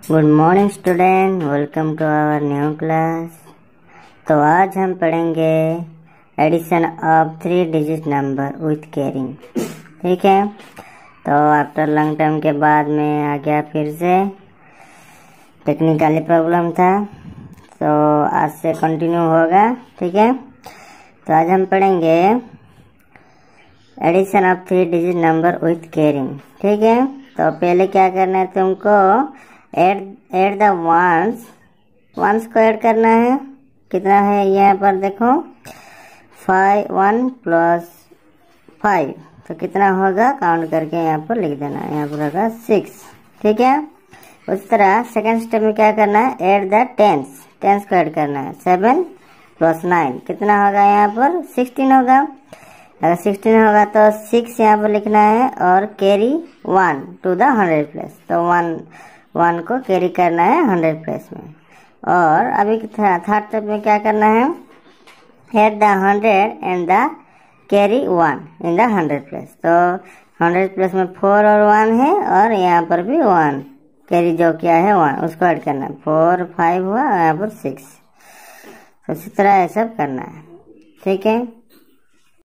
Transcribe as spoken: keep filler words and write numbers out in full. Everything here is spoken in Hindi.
Good morning student, welcome to our new class. तो आज हम पढ़ेंगे addition of three digit number with carrying. ठीक है, तो आफ्टर लॉन्ग टाइम के बाद में आ गया, फिर से टेक्निकली प्रॉब्लम था, तो आज से कंटिन्यू होगा। ठीक है, तो आज हम पढ़ेंगे addition of three digit number with carrying. ठीक है, तो पहले क्या करना है तुमको, add add the ones ones को ऐड करना है। कितना है यहाँ पर देखो, फाइव वन प्लस फाइव, तो कितना होगा काउंट करके यहाँ पर लिख देना है। यहाँ पर होगा सिक्स। ठीक है, उस तरह सेकेंड स्टेप में क्या करना है, ऐड द टेंस टेंस को ऐड करना है। सेवन प्लस नाइन कितना होगा, यहाँ पर सिक्सटीन होगा। अगर सिक्सटीन होगा तो सिक्स यहाँ पर लिखना है और carry one to the hundred place, तो वन वन को कैरी करना है हंड्रेड प्लेस में। और अभी थर्ड स्टेप में क्या करना है, add the hundred and the carry one in the hundred place. तो हंड्रेड प्लेस में फोर और वन है, और यहाँ पर भी वन कैरी जो क्या है वन, उसको ऐड करना है। फोर फाइव हुआ, यहाँ पर सिक्स। तो इसी तरह ये सब करना है। ठीक है,